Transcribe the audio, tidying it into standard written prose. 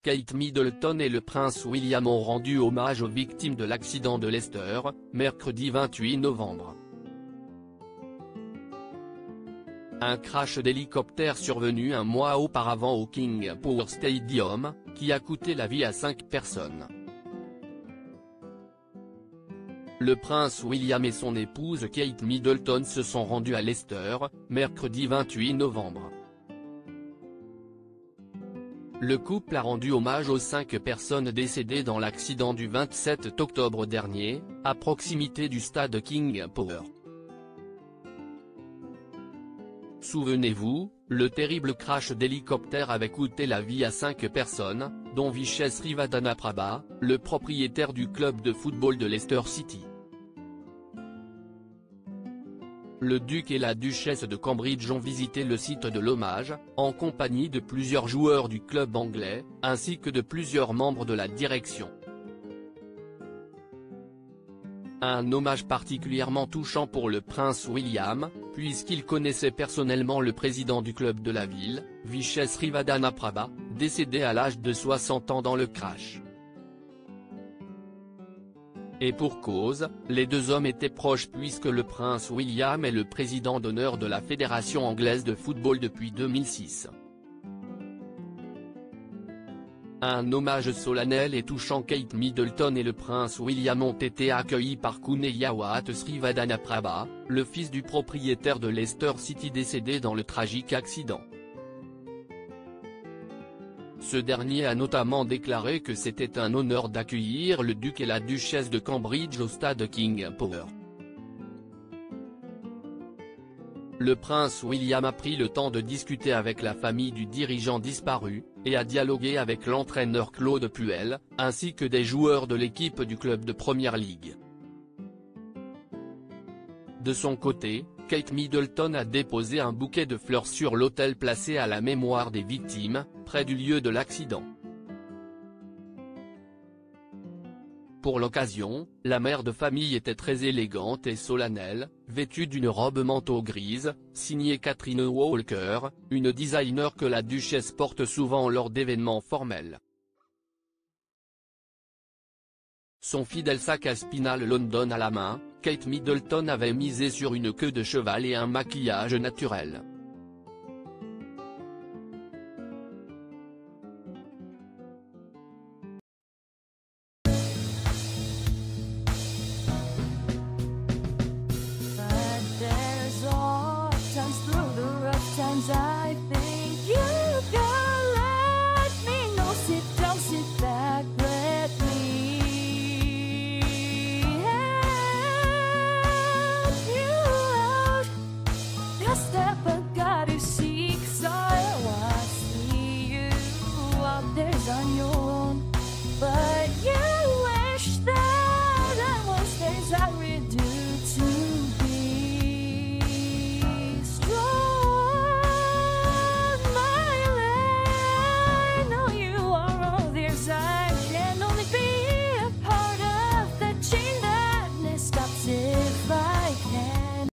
Kate Middleton et le prince William ont rendu hommage aux victimes de l'accident de Leicester, mercredi 28 novembre. Un crash d'hélicoptère survenu un mois auparavant au King Power Stadium, qui a coûté la vie à 5 personnes. Le prince William et son épouse Kate Middleton se sont rendus à Leicester, mercredi 28 novembre. Le couple a rendu hommage aux 5 personnes décédées dans l'accident du 27 octobre dernier, à proximité du stade King Power. Souvenez-vous, le terrible crash d'hélicoptère avait coûté la vie à 5 personnes, dont Vishes Srivadhanaprabha, le propriétaire du club de football de Leicester City. Le duc et la duchesse de Cambridge ont visité le site de l'hommage, en compagnie de plusieurs joueurs du club anglais, ainsi que de plusieurs membres de la direction. Un hommage particulièrement touchant pour le prince William, puisqu'il connaissait personnellement le président du club de la ville, Vishes Srivadhanaprabha, décédé à l'âge de 60 ans dans le crash. Et pour cause, les deux hommes étaient proches puisque le prince William est le président d'honneur de la Fédération anglaise de football depuis 2006. Un hommage solennel et touchant. Kate Middleton et le prince William ont été accueillis par Kuneyawat Srivadhanaprabha, le fils du propriétaire de Leicester City décédé dans le tragique accident. Ce dernier a notamment déclaré que c'était un honneur d'accueillir le duc et la duchesse de Cambridge au stade King Power. Le prince William a pris le temps de discuter avec la famille du dirigeant disparu, et a dialogué avec l'entraîneur Claude Puel, ainsi que des joueurs de l'équipe du club de Premier League. De son côté, Kate Middleton a déposé un bouquet de fleurs sur l'autel placé à la mémoire des victimes, près du lieu de l'accident. Pour l'occasion, la mère de famille était très élégante et solennelle, vêtue d'une robe manteau grise, signée Catherine Walker, une designer que la duchesse porte souvent lors d'événements formels. Son fidèle sac à spinal London à la main, Kate Middleton avait misé sur une queue de cheval et un maquillage naturel.